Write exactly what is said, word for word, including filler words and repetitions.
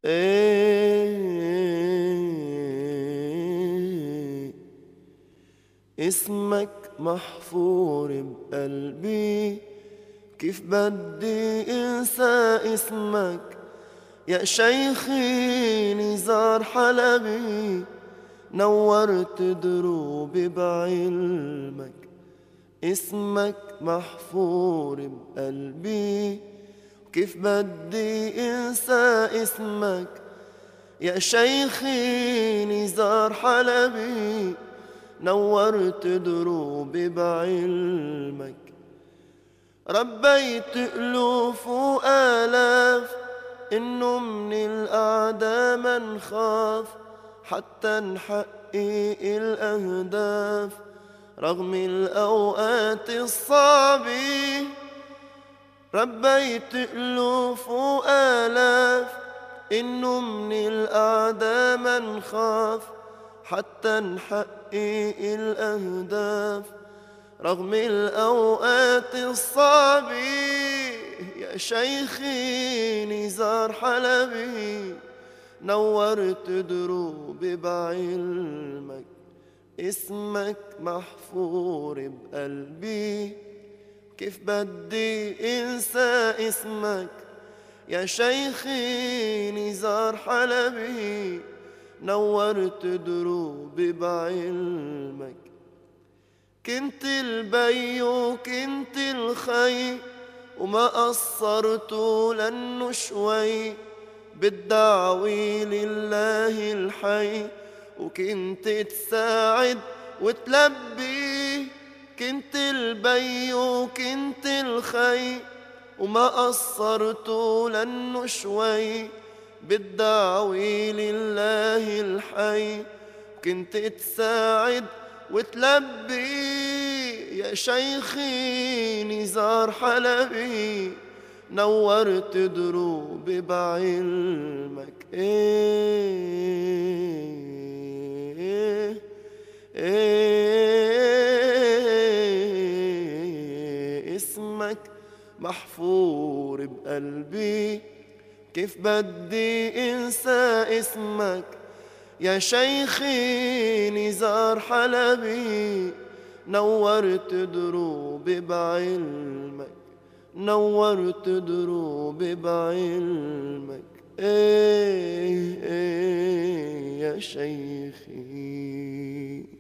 ايه اسمك محفور بقلبي، كيف بدي انسى اسمك يا شيخي نزار حلبي. نورت دروبي بعلمك، اسمك محفور بقلبي، كيف بدي انسى اسمك يا شيخي نزار حلبي. نورت دروبي بعلمك، ربيت ألوف وآلاف، إنه من الأعداء ما نخاف حتى نحقق الأهداف رغم الأوقات الصعبة. ربيت ألوف وآلاف، إنه من الأعداء ما نخاف حتى نحقق الأهداف رغم الأوقات الصعبة. يا شيخي نزار حلبي، نورت دروبي بعلمك، اسمك محفور بقلبي، كيف بدي انسى اسمك يا شيخي نزار حلبي. نورت دروبي بعلمك، كنت البي وكنت الخي وما قصرت لأنه شوي بالدعوة لله الحي. وكنت تساعد وتلبي، كنت البي وكنت الخي وما قصرت لأنه شوي بالدعوة لله الحي. كنت تساعد وتلبي يا شيخي نزار حلبي. نورت دروبي بعلمك، ايه ايه اسمك محفور بقلبي، كيف بدي انسى اسمك يا شيخي نزار حلبي. نورت دروبي بعلمك، نورت دروبي بعلمك، ايه ايه يا شيخي.